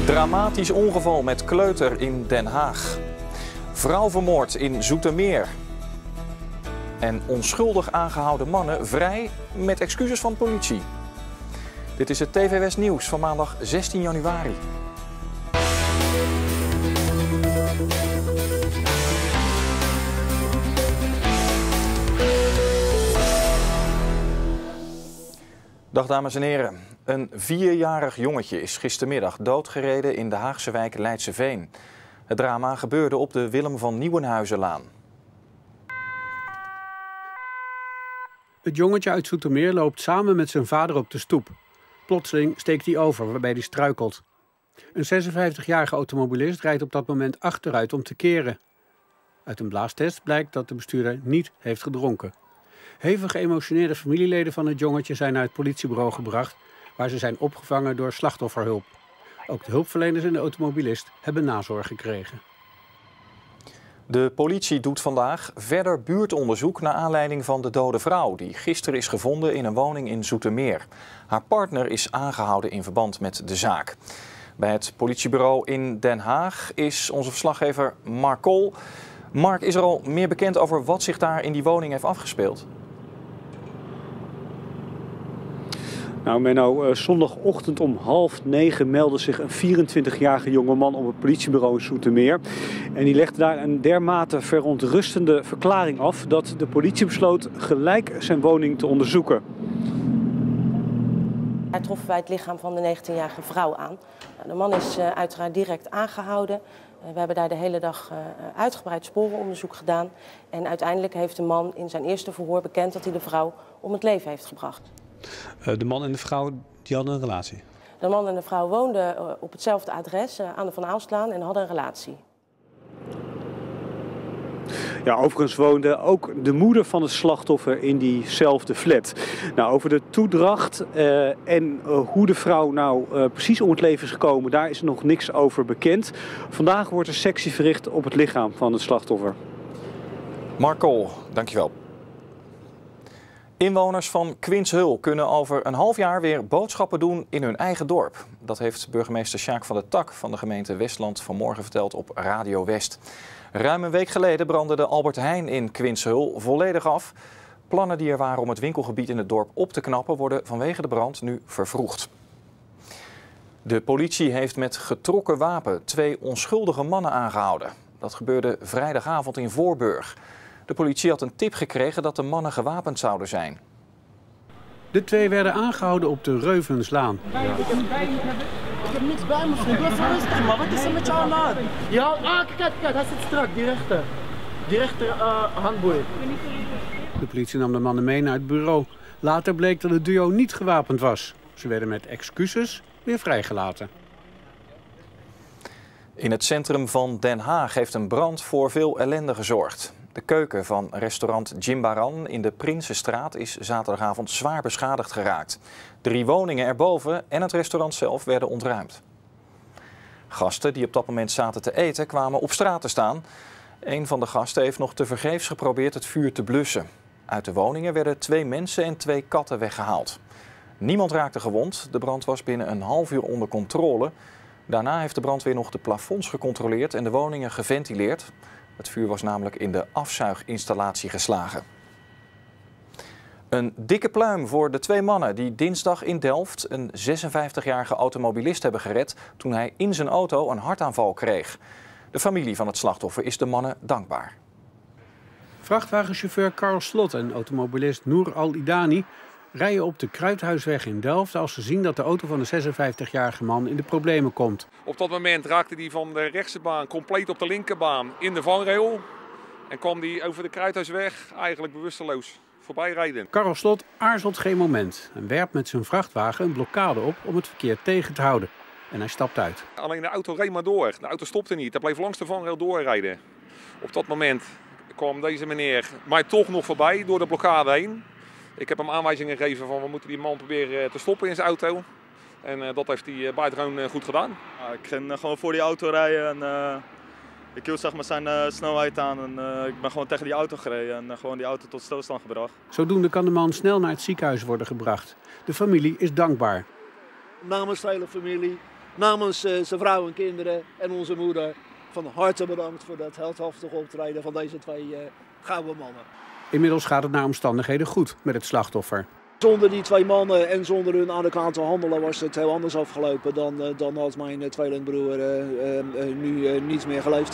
Dramatisch ongeval met kleuter in Den Haag. Vrouw vermoord in Zoetermeer. En onschuldig aangehouden mannen vrij met excuses van politie. Dit is het TV West Nieuws van maandag 16 januari. Dag dames en heren. Een 4-jarig jongetje is gistermiddag doodgereden in de Haagse wijk Leidseveen. Het drama gebeurde op de Willem van Nieuwenhuizenlaan. Het jongetje uit Zoetermeer loopt samen met zijn vader op de stoep. Plotseling steekt hij over, waarbij hij struikelt. Een 56-jarige automobilist rijdt op dat moment achteruit om te keren. Uit een blaastest blijkt dat de bestuurder niet heeft gedronken. Hevig geëmotioneerde familieleden van het jongetje zijn naar het politiebureau gebracht, waar ze zijn opgevangen door slachtofferhulp. Ook de hulpverleners en de automobilist hebben nazorg gekregen. De politie doet vandaag verder buurtonderzoek naar aanleiding van de dode vrouw die gisteren is gevonden in een woning in Zoetermeer. Haar partner is aangehouden in verband met de zaak. Bij het politiebureau in Den Haag is onze verslaggever Mark Kool. Mark, is er al meer bekend over wat zich daar in die woning heeft afgespeeld? Nou Menno, zondagochtend om 8:30 meldde zich een 24-jarige jongeman op het politiebureau in Zoetermeer. En die legde daar een dermate verontrustende verklaring af dat de politie besloot gelijk zijn woning te onderzoeken. Daar troffen wij het lichaam van de 19-jarige vrouw aan. De man is uiteraard direct aangehouden. We hebben daar de hele dag uitgebreid sporenonderzoek gedaan. En uiteindelijk heeft de man in zijn eerste verhoor bekend dat hij de vrouw om het leven heeft gebracht. De man en de vrouw die hadden een relatie? De man en de vrouw woonden op hetzelfde adres aan de Van Aalslaan en hadden een relatie. Ja, overigens woonde ook de moeder van het slachtoffer in diezelfde flat. Nou, over de toedracht en hoe de vrouw nou precies om het leven is gekomen, daar is nog niks over bekend. Vandaag wordt een sectie verricht op het lichaam van het slachtoffer. Mark Kool, dankjewel. Inwoners van Quinshul kunnen over een half jaar weer boodschappen doen in hun eigen dorp. Dat heeft burgemeester Sjaak van der Tak van de gemeente Westland vanmorgen verteld op Radio West. Ruim een week geleden brandde de Albert Heijn in Quinshul volledig af. Plannen die er waren om het winkelgebied in het dorp op te knappen worden vanwege de brand nu vervroegd. De politie heeft met getrokken wapen 2 onschuldige mannen aangehouden. Dat gebeurde vrijdagavond in Voorburg. De politie had een tip gekregen dat de mannen gewapend zouden zijn. De 2 werden aangehouden op de Reuvenslaan. Ik heb niks bij me, vriend. Doe even rustig, man. Wat is er met jou aan de hand? Ja, kijk, hij zit strak, die rechter handboei. De politie nam de mannen mee naar het bureau. Later bleek dat het duo niet gewapend was. Ze werden met excuses weer vrijgelaten. In het centrum van Den Haag heeft een brand voor veel ellende gezorgd. De keuken van restaurant Jimbaran in de Prinsenstraat is zaterdagavond zwaar beschadigd geraakt. 3 woningen erboven en het restaurant zelf werden ontruimd. Gasten die op dat moment zaten te eten kwamen op straat te staan. Een van de gasten heeft nog tevergeefs geprobeerd het vuur te blussen. Uit de woningen werden 2 mensen en 2 katten weggehaald. Niemand raakte gewond. De brand was binnen een half uur onder controle. Daarna heeft de brandweer nog de plafonds gecontroleerd en de woningen geventileerd. Het vuur was namelijk in de afzuiginstallatie geslagen. Een dikke pluim voor de 2 mannen die dinsdag in Delft een 56-jarige automobilist hebben gered toen hij in zijn auto een hartaanval kreeg. De familie van het slachtoffer is de mannen dankbaar. Vrachtwagenchauffeur Karl Slot en automobilist Noor Al-Idani rijden op de Kruithuisweg in Delft als ze zien dat de auto van de 56-jarige man in de problemen komt. Op dat moment raakte hij van de rechtse baan compleet op de linkerbaan in de vangrail. En kwam hij over de Kruithuisweg eigenlijk bewusteloos voorbij rijden. Karl Slot aarzelt geen moment en werpt met zijn vrachtwagen een blokkade op om het verkeer tegen te houden. En hij stapt uit. Alleen de auto reed maar door. De auto stopte niet. Hij bleef langs de vangrail doorrijden. Op dat moment kwam deze meneer mij toch nog voorbij door de blokkade heen. Ik heb hem aanwijzingen gegeven van we moeten die man proberen te stoppen in zijn auto. En dat heeft hij buitengewoon goed gedaan. Ja, ik ging gewoon voor die auto rijden en ik hield zeg maar zijn snelheid aan. En ik ben gewoon tegen die auto gereden en gewoon die auto tot stilstand gebracht. Zodoende kan de man snel naar het ziekenhuis worden gebracht. De familie is dankbaar. Namens de hele familie namens zijn vrouw en kinderen en onze moeder van harte bedankt voor dat heldhaftige optreden van deze twee gouden mannen. Inmiddels gaat het naar omstandigheden goed met het slachtoffer. Zonder die twee mannen en zonder hun adequate handelen was het heel anders afgelopen. Dan had mijn tweelingbroer nu niet meer geleefd.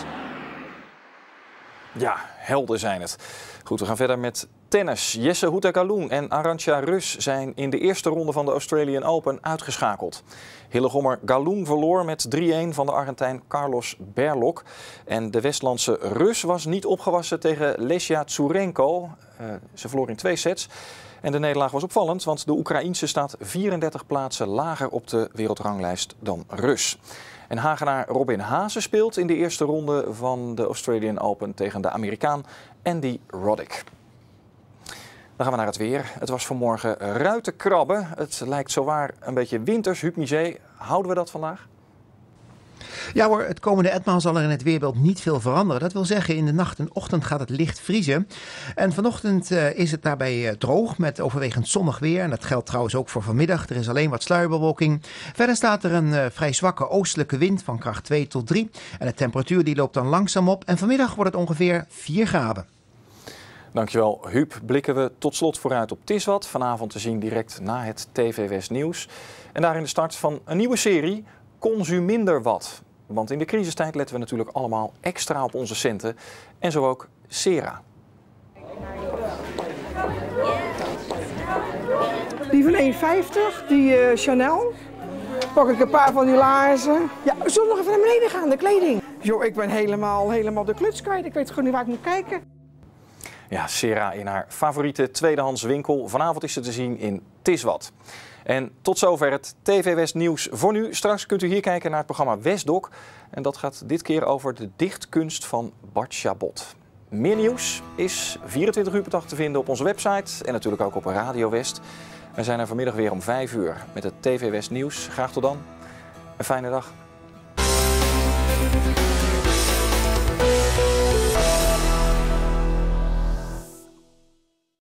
Ja, helden zijn het. Goed, we gaan verder met tennis. Jesse Houtagalung en Arantxa Rus zijn in de eerste ronde van de Australian Open uitgeschakeld. Hillegommer Galung verloor met 3-1 van de Argentijn Carlos Berlocq. En de Westlandse Rus was niet opgewassen tegen Lesia Tsurenko. Ze verloor in 2 sets. En de nederlaag was opvallend, want de Oekraïense staat 34 plaatsen lager op de wereldranglijst dan Rus. En Hagenaar Robin Haase speelt in de eerste ronde van de Australian Open tegen de Amerikaan Andy Roddick. Dan gaan we naar het weer. Het was vanmorgen ruitenkrabben. Het lijkt zowaar een beetje winters. Huub Miché, houden we dat vandaag? Ja hoor, het komende etmaal zal er in het weerbeeld niet veel veranderen. Dat wil zeggen, in de nacht en ochtend gaat het licht vriezen. En vanochtend is het daarbij droog met overwegend zonnig weer. En dat geldt trouwens ook voor vanmiddag. Er is alleen wat sluierbewolking. Verder staat er een vrij zwakke oostelijke wind van kracht 2 tot 3. En de temperatuur die loopt dan langzaam op. En vanmiddag wordt het ongeveer 4 graden. Dankjewel Huub. Blikken we tot slot vooruit op Tiswat. Vanavond te zien direct na het TV West Nieuws. En daarin de start van een nieuwe serie, Consuminder wat. Want in de crisistijd letten we natuurlijk allemaal extra op onze centen. En zo ook Sera. Die van 1,50, die Chanel. Pak ik een paar van die laarzen. Ja, zullen we nog even naar beneden gaan, de kleding? Joh, ik ben helemaal de kluts kwijt. Ik weet gewoon niet waar ik moet kijken. Ja, Sera in haar favoriete tweedehands winkel. Vanavond is ze te zien in Tiswat. En tot zover het TV West Nieuws voor nu. Straks kunt u hier kijken naar het programma Westdoc. En dat gaat dit keer over de dichtkunst van Bart Chabot. Meer nieuws is 24 uur per dag te vinden op onze website. En natuurlijk ook op Radio West. We zijn er vanmiddag weer om 5 uur met het TV West Nieuws. Graag tot dan. Een fijne dag.